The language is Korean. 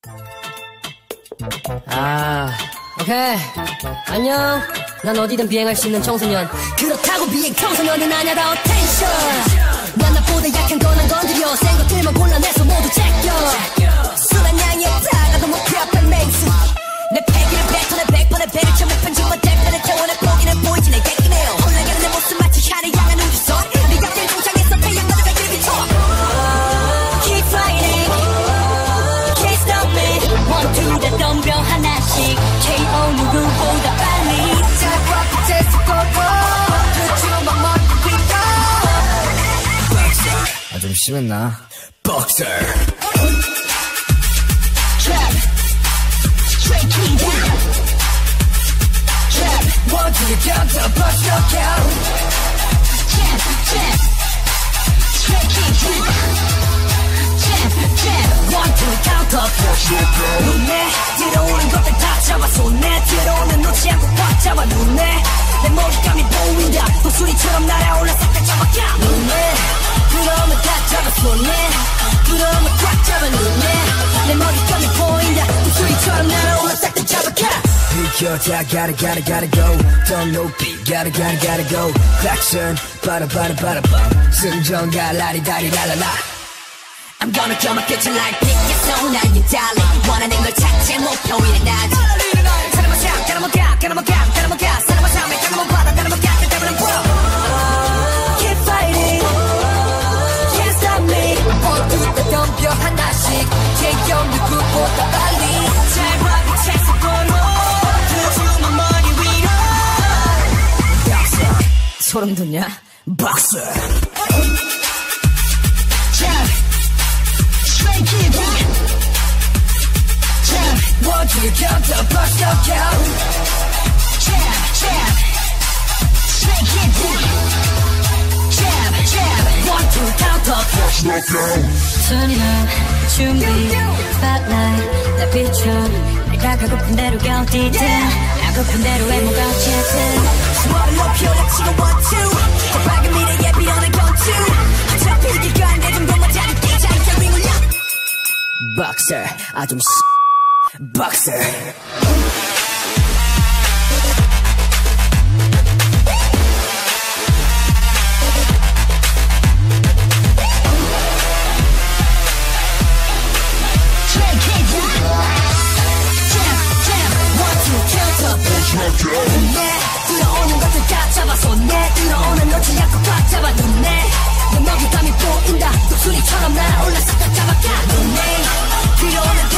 오케이. 안녕. 난 어디든 비행할 수 있는 청소년. 그렇다고 비행 청소년은 아냐. 다 어텐션. 난 나보다 약한 건 안 건드려. 센 것들만 골라내서 모두 제껴. 순한 양이 없다가도 목표 앞에 맹수. 내 패기를 뱉어내 100번의 배를 쳐몇 편집만 대편에 태워내 보기는 보이지 내 객기네요. 올라가는 내 모습 마치 하늘 향한 우주선. 네가 길 동장에서 태양과도 갈길 비춰. Keep fighting. Can't stop me. One, two, 다 덤벼 하나씩. KO 누구보다 빨리. 자과 빛에 쏟고 그치만 멀리 위로. 아, 좀 심했나? Boxer. Trap. Straight king down. Trap. One to the counter, bust your count. Trap, trap. Straight king down. Trap, trap. One to the counter, bust your count. 눈에 들어오는 것들 다 잡아 손에 들어오는 놓지 않고 꽉 잡아 눈에 내 머리감이 보인다 독수리처럼 날아올라 싹 다 잡아가 눈에 들어오면 다 잡아 손에 들어오면 꽉 잡아 눈에 내 머리감이 보인다 독수리처럼 날아올라 싹 다 잡아가 비켜 다 gotta go 더 높이 gotta go Klaxon 바라바라바라밤 승전가 라리다리랄라라 I'm gonna come up get you like pick your song now you darling 원하는 걸 찾지 목표일은 나지 사람은 참 가라만 가 사람은 참에 가라만 받아 가라만 가 그때문엔 pro Keep fighting Can't stop me 모두 다 덤벼 하나씩 제형 누구보다 빨리 잘 봐 빛의 속도로 그주만 머리 위로 Boxer 소름 돋냐? Boxer Straight kid down. Trap. One to the counter, bust your count. Trap, trap. Straight kid down. Trap, trap. One to the counter, bust your count. Turn it up, 준비, spotlight, 날 비춰. 내가 가고픈 대로 어디든, 가고픈 대로 외모가 어쨌든. 수월을 높여, 지금 one, two. 더 밝은 미래에 비어낸 건투. 어차피 길가 안 돼, 정도만 자리 끼자, 이제 ring 올려. Boxer, 아좀 Boxer. 눈에 들어오는 것들 다 잡아 손에 들어오는 놓지 않고 꽉 잡아 눈에 내 먹잇감이 보인다 독수리처럼 날아올라 싹 다 잡아가 눈에 들어오는